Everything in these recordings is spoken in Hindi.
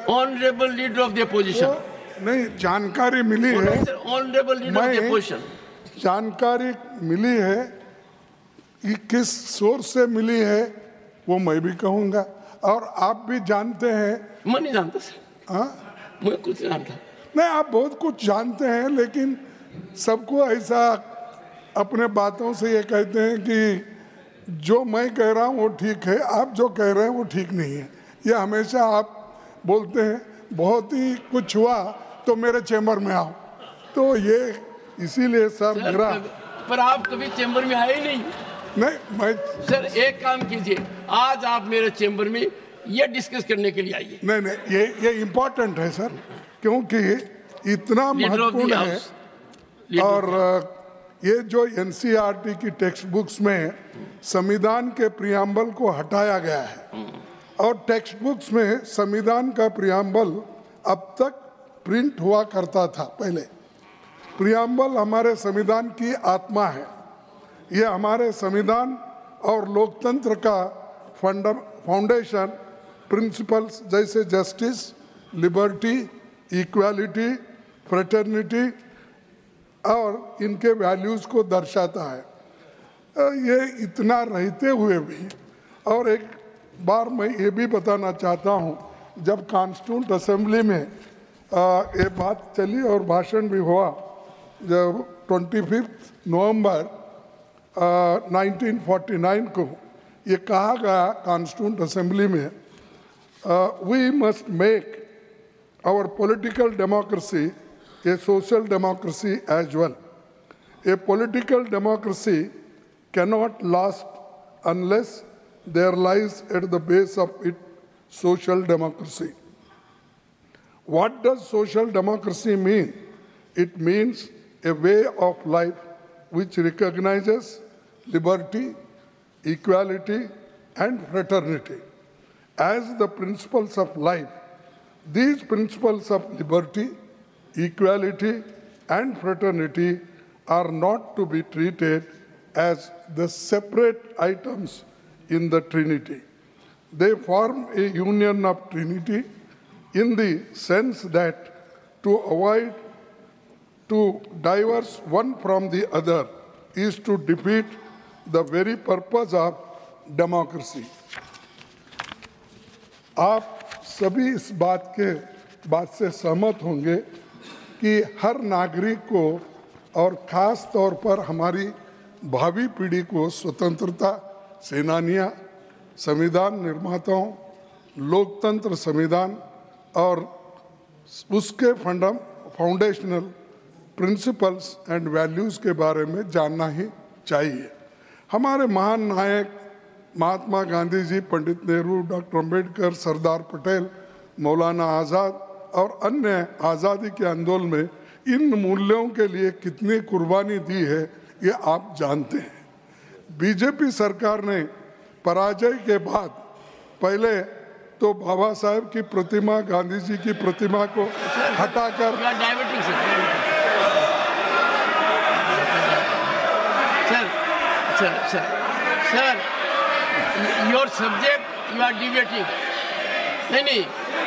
Honourable leader of the opposition. नहीं, जानकारी मिली है, honourable leader of the opposition, जानकारी मिली है कि किस सोर्स से मिली है वो मैं भी कहूंगा, और आप भी जानते हैं। मैं नहीं जानता सर, हाँ, मैं कुछ नहीं जानता। नहीं, आप बहुत कुछ जानते हैं, लेकिन सबको ऐसा अपने बातों से ये कहते हैं कि जो मैं कह रहा हूँ वो ठीक है, आप जो कह रहे हैं वो ठीक नहीं है। ये हमेशा आप बोलते हैं, बहुत ही कुछ हुआ तो मेरे चैम्बर में आओ, तो ये इसीलिए सर मेरा। पर आप कभी चैम्बर में आए ही नहीं। नहीं, मैं सर एक काम कीजिए, आज आप मेरे चैम्बर में ये डिस्कस करने के लिए आइए। नहीं नहीं, ये इम्पोर्टेंट है सर, क्योंकि इतना महत्वपूर्ण है। और ये जो एनसीईआरटी की टेक्स्ट बुक्स में संविधान के प्रियम्बल को हटाया गया है, और टेक्स्ट बुक्स में संविधान का प्रियम्बल अब तक प्रिंट हुआ करता था। पहले प्रियम्बल हमारे संविधान की आत्मा है, ये हमारे संविधान और लोकतंत्र का फाउंडेशन प्रिंसिपल्स जैसे जस्टिस, लिबर्टी, इक्वालिटी, फ्रेटर्निटी और इनके वैल्यूज़ को दर्शाता है। ये इतना रहते हुए भी, और एक बार मैं ये भी बताना चाहता हूँ, जब कॉन्स्टिट्यूंट असेंबली में ये बात चली और भाषण भी हुआ, जब 25 नवंबर 1949 को ये कहा गया कॉन्स्टिट्यूंट असेंबली में, we must make our political democracy a social democracy as well. A political democracy cannot last unless there lies at the base of it social democracy. What does social democracy mean? It means a way of life which recognizes liberty, equality, and fraternity as the principles of life. These principles of liberty, equality, and fraternity are not to be treated as the separate items in the Trinity. They form a union of Trinity in the sense that to avoid to diverse one from the other is to defeat the very purpose of democracy. आप सभी इस बात से सहमत होंगे कि हर नागरिक को और ख़ास तौर पर हमारी भावी पीढ़ी को स्वतंत्रता सेनानियां, संविधान निर्माताओं, लोकतंत्र संविधान और उसके फाउंडेशनल प्रिंसिपल्स एंड वैल्यूज़ के बारे में जानना ही चाहिए। हमारे महान नायक महात्मा गांधी जी, पंडित नेहरू, डॉक्टर अंबेडकर, सरदार पटेल, मौलाना आज़ाद और अन्य आज़ादी के आंदोलन में इन मूल्यों के लिए कितनी कुर्बानी दी है ये आप जानते हैं। बीजेपी सरकार ने पराजय के बाद पहले तो बाबा साहेब की प्रतिमा, गांधी जी की प्रतिमा को हटाकर sir your subject you are debating. नहीं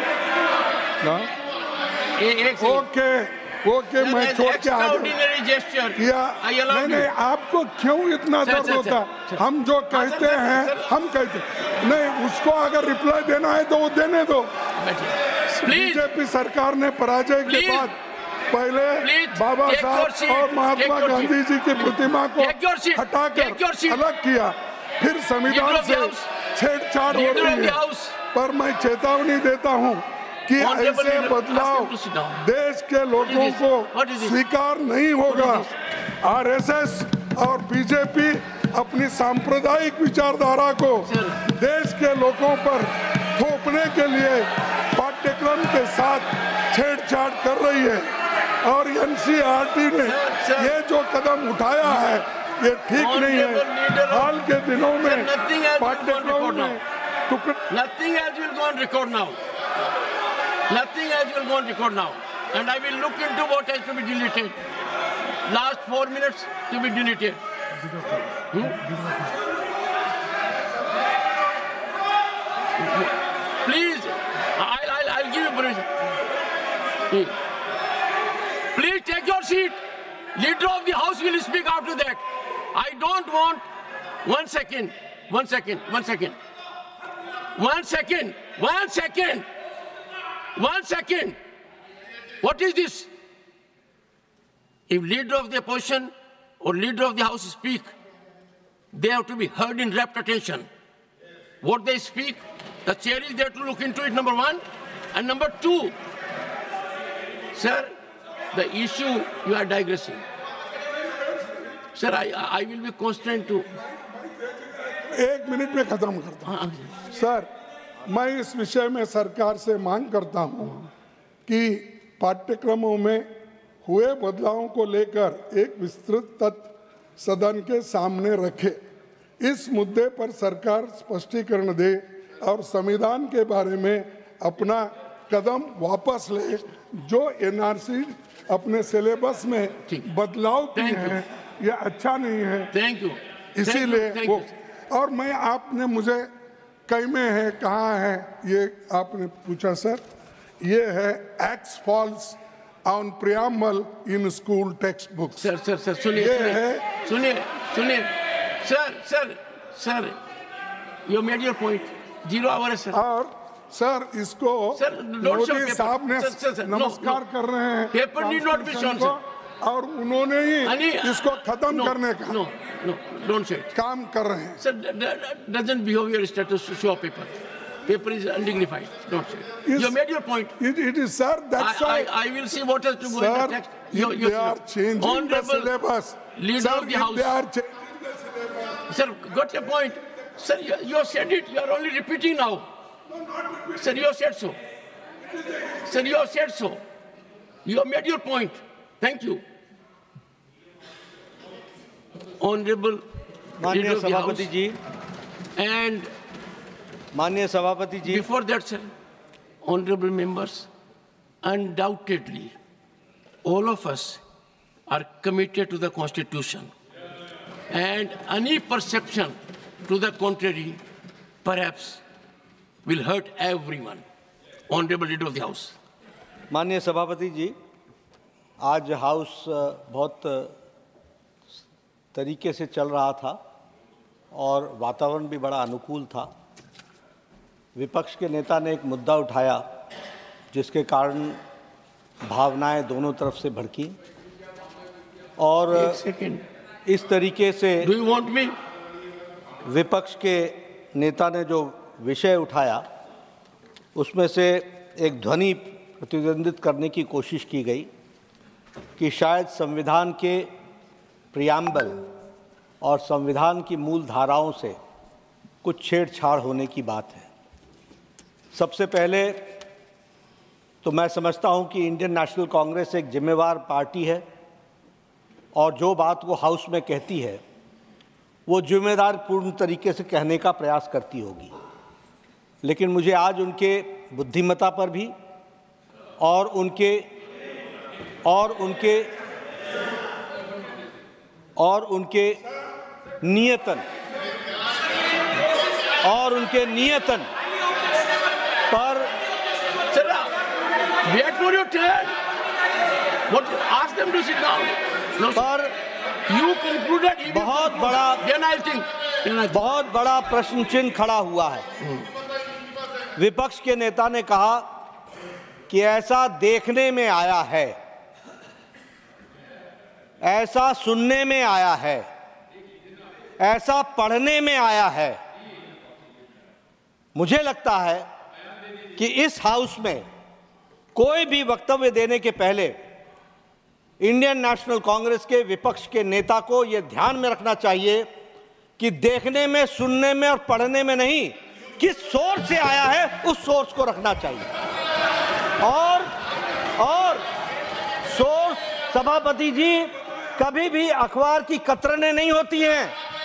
ओके मैं छोड़ के आ किया। नहीं, आपको क्यों इतना दर्द होता? हम जो कहते हैं हम कहते नहीं, उसको अगर रिप्लाई देना है तो वो देने दो। बीजेपी सरकार ने पराजय के बाद पहले बाबा साहब और महात्मा गांधी जी की प्रतिमा को हटाकर अलग किया, फिर संविधान से छेड़छाड़ हो रही है। पर मैं चेतावनी देता हूं कि ऐसे बदलाव देश के लोगों को स्वीकार नहीं होगा। आरएसएस और बीजेपी अपनी सांप्रदायिक विचारधारा को देश के लोगों पर थोपने के लिए पाठ्यक्रम के साथ छेड़छाड़ कर रही है, और एनसीईआरटी ने ये जो कदम उठाया है ये ठीक नहीं है। हाल के दिनों में पाठ्यक्रम में nothing else will go on record now. Nothing else will go on record now, and I will look into what has to be deleted. Last 4 minutes to be deleted. Please, I'll give you permission. Please take your seat. Leader of the House will speak after that. I don't want. 1 second. 1 second. 1 second. 1 second. 1 second. 1 second. What is this? If leader of the opposition or leader of the House speak, they have to be heard in rapt attention. What they speak, the chair is there to look into it, number one. And number two, sir, the issue you are digressing. Sir, I will be constrained to. 1 minute में खत्म करता हूं। सर, मैं इस विषय में सरकार से मांग करता हूं कि पाठ्यक्रमों में हुए बदलावों को लेकर एक विस्तृत तथ्य सदन के सामने रखे। इस मुद्दे पर सरकार स्पष्टीकरण दे और संविधान के बारे में अपना कदम वापस ले। जो एनआरसी अपने सिलेबस में बदलाव किए हैं, यह अच्छा नहीं है। Thank you. इसीलिए वो, और मैं, आपने मुझे कई में है, कहाँ है, ये आपने पूछा सर, ये है X falls on preamble in school text book. Sir सुनिए sir, you made your point. 0 hour है सर। और सर, इसको मोदी साहब ने नमस्कार कर रहे हैं, paper need not be shown sir, और उन्होंने ही इसको खत्म करने का डोंट से काम कर रहे हैं। Sir, doesn't behave your status to show paper. Paper is undignified. Don't say. You made your point. It is, sir. That's why I will see what has to go in the text. They are changing the syllabus. Leader of the House. They are changing the syllabus. Sir, got your point. Sir, you said it. You are only repeating now. Sir, you said so. Sir, you said so. You made your point. Thank you. Honorable माननीय सभापति जी, and माननीय सभापति जी, before that, sir, honorable members, undoubtedly, all of us are committed to the Constitution, and any perception to the contrary, perhaps, will hurt everyone. Honorable Leader of the House. माननीय सभापति जी, आज हाउस बहुत तरीके से चल रहा था और वातावरण भी बड़ा अनुकूल था। विपक्ष के नेता ने एक मुद्दा उठाया जिसके कारण भावनाएं दोनों तरफ से भड़की और इस तरीके से Do you want me? विपक्ष के नेता ने जो विषय उठाया उसमें से एक ध्वनि प्रतिद्वंदित करने की कोशिश की गई कि शायद संविधान के प्रियम्बल और संविधान की मूल धाराओं से कुछ छेड़छाड़ होने की बात है। सबसे पहले तो मैं समझता हूं कि इंडियन नेशनल कांग्रेस एक जिम्मेवार पार्टी है और जो बात वो हाउस में कहती है वो जिम्मेदारपूर्ण तरीके से कहने का प्रयास करती होगी। लेकिन मुझे आज उनके बुद्धिमत्ता पर भी और उनके नियतन पर Wait for your turn. What? Ask them to sit down. No, पर you concluded. बहुत बड़ा प्रश्न चिन्ह खड़ा हुआ है। विपक्ष के नेता ने कहा कि ऐसा देखने में आया है, ऐसा सुनने में आया है, ऐसा पढ़ने में आया है। मुझे लगता है कि इस हाउस में कोई भी वक्तव्य देने के पहले इंडियन नेशनल कांग्रेस के विपक्ष के नेता को यह ध्यान में रखना चाहिए कि देखने में, सुनने में और पढ़ने में नहीं, किस सोर्स से आया है उस सोर्स को रखना चाहिए। और सोर्स, सभापति जी, कभी भी अखबार की कतरनें नहीं होती हैं।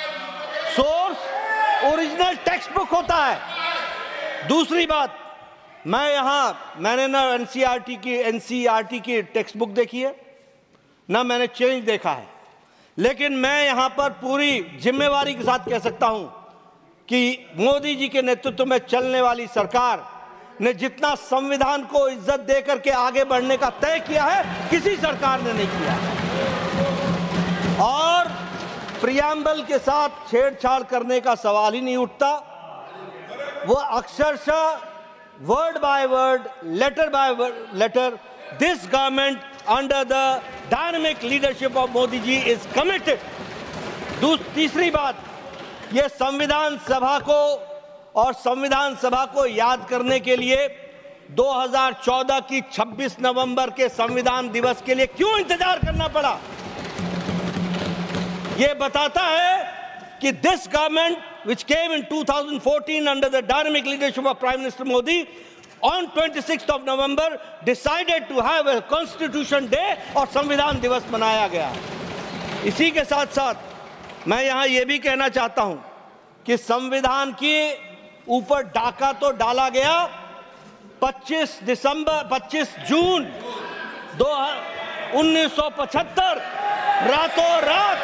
सोर्स ओरिजिनल टेक्स्ट बुक होता है। दूसरी बात, मैंने ना एनसीईआरटी की टेक्स्ट बुक देखी है, ना मैंने चेंज देखा है, लेकिन मैं यहां पर पूरी जिम्मेवारी के साथ कह सकता हूं कि मोदी जी के नेतृत्व में चलने वाली सरकार ने जितना संविधान को इज्जत देकर के आगे बढ़ने का तय किया है, किसी सरकार ने नहीं किया। और प्रियम्बल के साथ छेड़छाड़ करने का सवाल ही नहीं उठता। वो अक्षरशः word by word, letter by letter, this government under the dynamic leadership of Modi ji is committed. तीसरी बात, ये संविधान सभा को और संविधान सभा को याद करने के लिए 2014 की 26 नवंबर के संविधान दिवस के लिए क्यों इंतजार करना पड़ा? ये बताता है कि this government which came in 2014 under the dynamic leadership of Prime Minister Modi on 26th of November decided to have a constitution day और संविधान दिवस मनाया गया। इसी के साथ साथ मैं यहाँ ये भी कहना चाहता हूँ कि संविधान के ऊपर डाका तो डाला गया 25 जून 1975 रातों रात,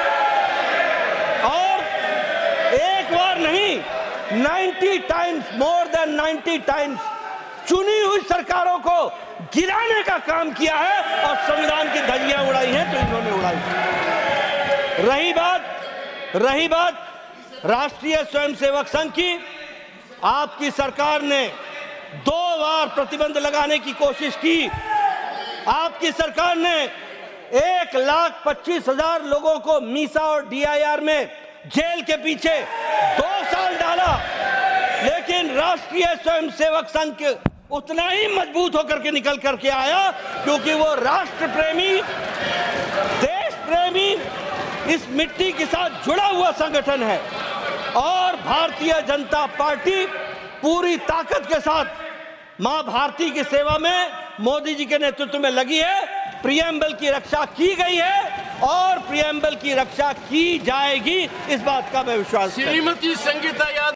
और एक बार नहीं 90 टाइम्स, मोर देन 90 टाइम्स चुनी हुई सरकारों को गिराने का काम किया है और संविधान की धज्जियां उड़ाई हैं तो इन्होंने उड़ाई। रही बात राष्ट्रीय स्वयंसेवक संघ की, आपकी सरकार ने 2 बार प्रतिबंध लगाने की कोशिश की। आपकी सरकार ने 1,25,000 लोगों को मीसा और DIR में जेल के पीछे 2 साल डाला, लेकिन राष्ट्रीय स्वयंसेवक संघ उतना ही मजबूत होकर के निकल करके आया, क्योंकि वो राष्ट्र प्रेमी, देश प्रेमी, इस मिट्टी के साथ जुड़ा हुआ संगठन है। और भारतीय जनता पार्टी पूरी ताकत के साथ मां भारती की सेवा में मोदी जी के नेतृत्व में लगी है। प्रियम्बल की रक्षा की गई है और प्रियम्बल की रक्षा की जाएगी, इस बात का मैं विश्वास करता हूं। श्रीमती संगीता यादव।